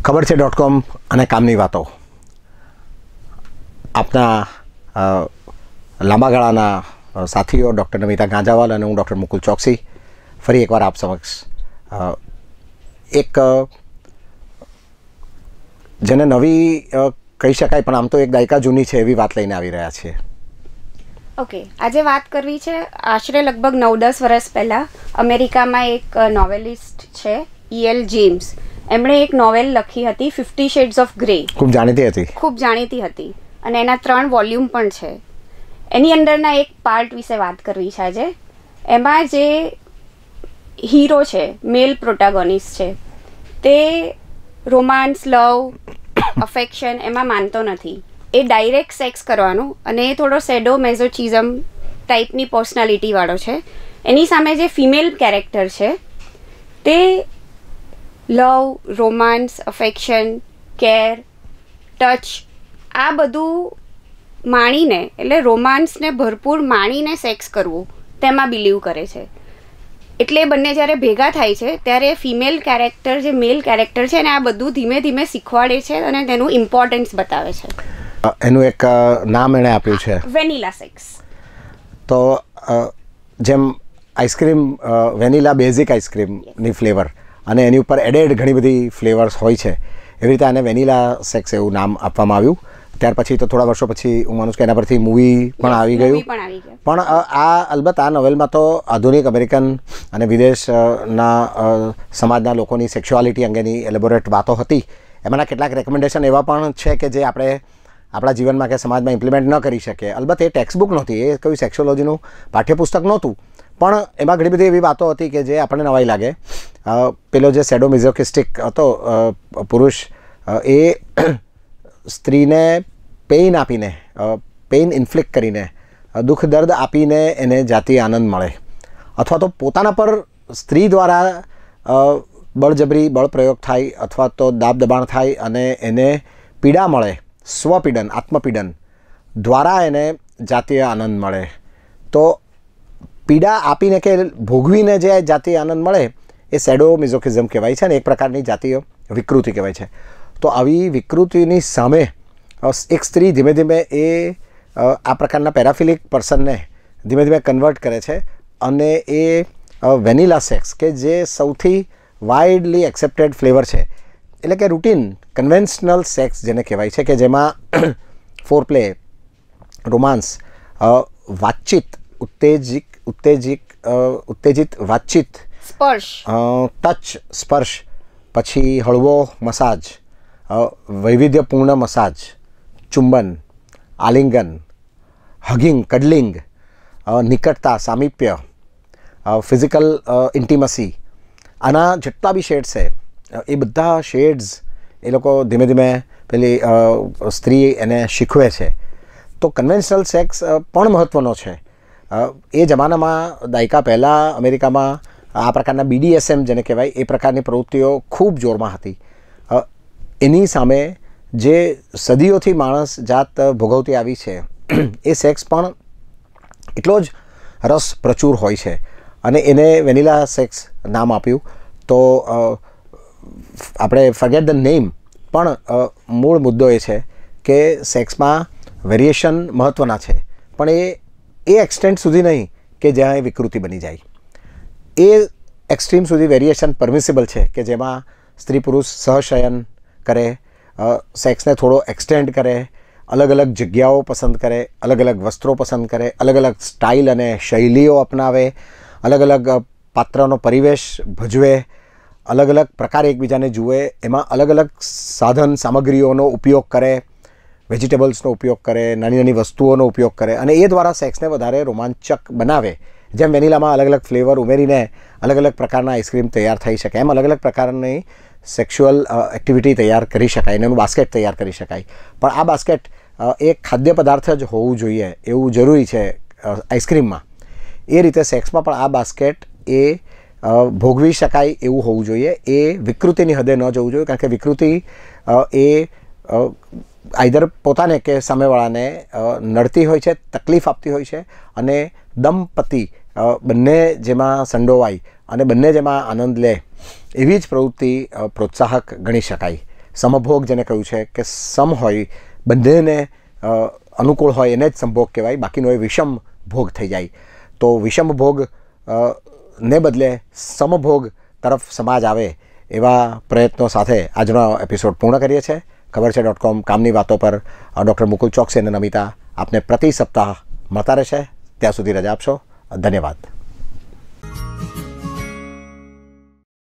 ખબર છે .com અને કામની વાતો આપના લાંબા ગાળાના સાથીઓ ડૉક્ટર નમિતા ગાંજાવાલ અને હું ડૉક્ટર મુકુલ ચોકસી ફરી એકવાર આપ સમક્ષ એક જેને નવી કહી શકાય પણ આમ તો એક દાયકા જૂની છે એવી વાત લઈને આવી રહ્યા છીએ. ઓકે, આજે વાત કરવી છે આશરે લગભગ 9-10 વર્ષ પહેલાં અમેરિકામાં એક નોવેલિસ્ટ છે E.L. જેમ્સ. એમણે એક નોવેલ લખી હતી 50 શેડ્સ ઓફ ગ્રે. ખૂબ જાણીતી હતી અને એના 3 વોલ્યુમ પણ છે. એની અંદરના એક પાર્ટ વિશે વાત કરવી છે આજે. એમાં જે હીરો છે, મેલ પ્રોટાગોનિસ્ટ છે, તે રોમાન્સ, લવ, અફેક્શન એમાં માનતો નથી. એ ડાયરેક્ટ સેક્સ કરવાનું અને એ થોડો સેડો મેઝોચિઝમ ટાઈપની પર્સનાલિટીવાળો છે. એની સામે જે ફિમેલ કેરેક્ટર છે તે love, romance, affection, care, touch આ બધું માણીને, એટલે રોમાન્સને ભરપૂર માણીને સેક્સ કરવું તેમાં બિલીવ કરે છે. એટલે બંને જ્યારે ભેગા થાય છે ત્યારે ફિમેલ કેરેક્ટર જે મેલ કેરેક્ટર છે ને આ બધું ધીમે ધીમે શીખવાડે છે અને તેનું ઇમ્પોર્ટન્સ બતાવે છે. એનું એક નામ એણે આપ્યું છે વેનીલા સેક્સ. તો જેમ આઈસ્ક્રીમ વેનીલા બેઝિક આઈસ્ક્રીમની ફ્લેવર અને એની ઉપર એડેડ ઘણી બધી ફ્લેવર્સ હોય છે, એવી રીતે આને વેનીલા સેક્સ એવું નામ આપવામાં આવ્યું. ત્યાર પછી તો થોડા વર્ષો પછી હું માનું છું કે એના પરથી મૂવી પણ આવી ગયું. પણ અલબત્ત આ નોવેલમાં તો આધુનિક અમેરિકન અને વિદેશના સમાજના લોકોની સેક્સ્યુઆલિટી અંગેની એલેબોરેટ વાતો હતી. એમાંના કેટલાક રેકમેન્ડેશન એવા પણ છે કે જે આપણે આપણા જીવનમાં કે સમાજમાં ઇમ્પ્લિમેન્ટ ન કરી શકીએ. અલબત્ત એ ટેક્સ્ટ બુક નહોતી, એ કોઈ સેક્સ્યોલોજીનું પાઠ્યપુસ્તક નહોતું, પણ એમાં ઘણી બધી એવી વાતો હતી કે જે આપણને નવાઈ લાગે. પેલો જે સેડોમિઝોકિસ્ટિક હતો પુરુષ, એ સ્ત્રીને પેઇન આપીને, પેઇન ઇન્ફ્લિક્ટ કરીને, દુઃખ દર્દ આપીને એને જાતીય આનંદ મળે, અથવા તો પોતાના પર સ્ત્રી દ્વારા બળજબરી બળપ્રયોગ થાય અથવા તો દાબ દબાણ થાય અને એને પીડા મળે, સ્વપીડન, આત્મપીડન દ્વારા એને જાતીય આનંદ મળે. તો પીડા આપીને કે ભોગવીને જે જાતીય આનંદ મળે એ સેડોમિઝોકિઝમ કહેવાય છે અને એક પ્રકારની જાતીય વિકૃતિ કહેવાય છે. તો આવી વિકૃતિની સામે એક સ્ત્રી ધીમે ધીમે એ આ પ્રકારના પેરાફિલિક પર્સનને ધીમે ધીમે કન્વર્ટ કરે છે અને એ વેનીલા સેક્સ કે જે સૌથી વાઇડલી એક્સેપ્ટેડ ફ્લેવર છે, એટલે કે રૂટીન કન્વેન્શનલ સેક્સ જેને કહેવાય છે, કે જેમાં ફોરપ્લે, રોમાન્સ, વાતચીત, ઉત્તેજિત વાતચીત, સ્પર્શ, ટચ, સ્પર્શ, પછી હળવો મસાજ, વૈવિધ્યપૂર્ણ મસાજ, ચુંબન, આલિંગન, હગિંગ, કડલિંગ, નિકટતા, સામીપ્ય, ફિઝિકલ ઇન્ટિમસી, આના જેટલા બી શેડ્સ છે એ બધા શેડ્સ એ લોકો ધીમે ધીમે પેલી સ્ત્રી એને શીખવે છે. તો કન્વેન્શનલ સેક્સ પણ મહત્ત્વનો છે. એ જમાનામાં દાયકા પહેલાં અમેરિકામાં આ પ્રકારના BDSM જેને કહેવાય એ પ્રકારની પ્રવૃત્તિઓ ખૂબ જોરમાં હતી. એની સામે જે સદીઓથી માણસ જાત ભોગવતી આવી છે એ સેક્સ પણ એટલો જ રસ પ્રચુર હોય છે અને એને વેનીલા સેક્સ નામ આપ્યું. તો આપણે ફર્ગેટ ધ નેમ, પણ મૂળ મુદ્દો એ છે કે સેક્સમાં વેરિએશન મહત્ત્વના છે, પણ એ એક્સટેન્ટ સુધી નહીં કે જ્યાં એ વિકૃતિ બની જાય. એ એક્સ્ટ્રીમ સુધી વેરિએશન પરમિસિબલ છે કે જેમાં સ્ત્રી પુરુષ સહશયન કરે, સેક્સને થોડો એક્સટેન્ડ કરે, અલગ અલગ જગ્યાઓ પસંદ કરે, અલગ અલગ વસ્ત્રો પસંદ કરે, અલગ અલગ સ્ટાઇલ અને શૈલીઓ અપનાવે, અલગ અલગ પાત્રનો પરિવેશ ભજવે, અલગ અલગ પ્રકારે એકબીજાને જુએ, એમાં અલગ અલગ સાધન સામગ્રીઓનો ઉપયોગ કરે, વેજીટેબલ્સનો ઉપયોગ કરે, નાની નાની વસ્તુઓનો ઉપયોગ કરે અને એ દ્વારા સેક્સને વધારે રોમાંચક બનાવે. જેમ વેનીલામાં અલગ અલગ ફ્લેવર ઉમેરીને અલગ અલગ પ્રકારના આઈસ્ક્રીમ તૈયાર થઈ શકે, એમ અલગ અલગ પ્રકારની સેક્સ્યુઅલ એક્ટિવિટી તૈયાર કરી શકાય, એનું બાસ્કેટ તૈયાર કરી શકાય. પણ આ બાસ્કેટ એક ખાદ્ય પદાર્થ જ હોવું જોઈએ એવું જરૂરી છે આઈસ્ક્રીમમાં. એ રીતે સેક્સમાં પણ આ બાસ્કેટ એ ભોગવી શકાય એવું હોવું જોઈએ. એ વિકૃતિની હદે ન જવું જોઈએ, કારણ કે વિકૃતિ એ આઈધર પોતાને કે સામેવાળાને નડતી હોય છે, તકલીફ આપતી હોય છે અને દંપતિ બંને જેમાં સંડોવાય અને બંને જેમાં આનંદ લે એવી જ પ્રવૃત્તિ પ્રોત્સાહક ગણી શકાય. સમભોગ જેને કહ્યું છે કે સમ હોય, બંનેને અનુકૂળ હોય એને જ સમભોગ કહેવાય, બાકીનો એ વિષમ ભોગ થઈ જાય. તો વિષમ ભોગ ને બદલે સમભોગ તરફ સમાજ આવે એવા પ્રયત્નો સાથે આજનો એપિસોડ પૂર્ણ કરીએ છીએ. ખબર છે .com કામની વાતો પર ડૉક્ટર મુકુલ ચોકસી અને નમિતા આપને પ્રતિ સપ્તાહ મળતા રહેશે. ત્યાં સુધી રજા આપશો. ધન્યવાદ.